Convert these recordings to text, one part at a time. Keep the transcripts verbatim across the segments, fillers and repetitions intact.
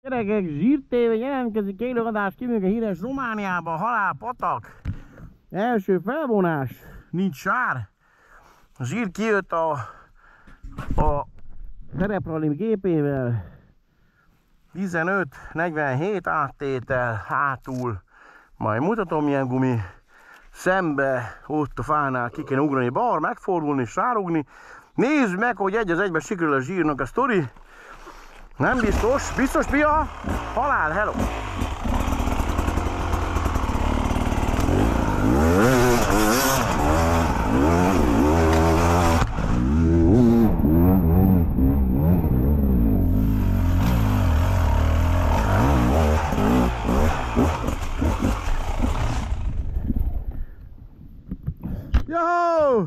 Gyerekek, zsírtévé jelentkezik élőadás kívülünk a híres Romániában, halálpatak. Első felvonás, nincs sár. A zsír kijött a, a tereprali gépével. tizenöt negyvenhét áttétel hátul. Majd mutatom milyen gumi. Szembe, ott a fánál ki kell ugrani balra, megfordulni, sárugni. Nézd meg, hogy egy az egyben sikerül a zsírnak a sztori. Nem biztos, biztos mi a halál, hello! Jó!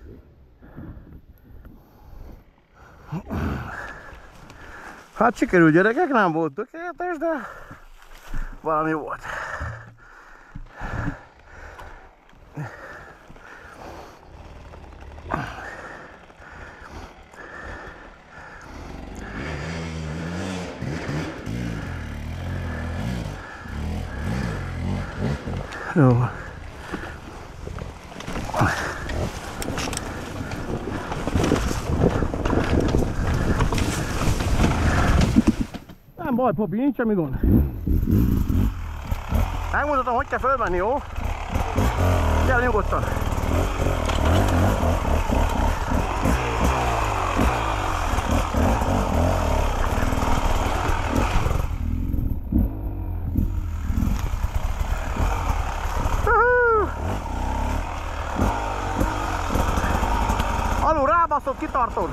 Hát sikerült, gyerekek, nem volt tökéletes, de valami volt. Jó. Nem baj, Popi, nincs semmi gond. Megmutatom, hogy kell fölmenni, jó? Gyere nyugodtan. Alul rábaszod, kitartod.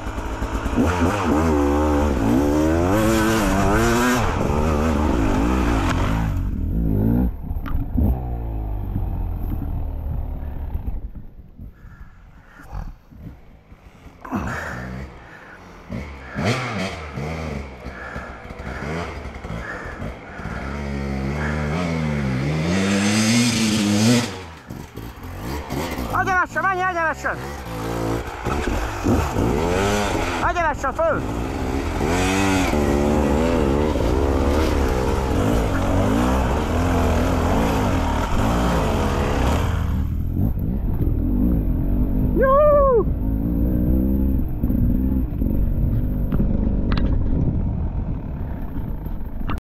Egyenesen, menj egyenesen! Egyenesen föl!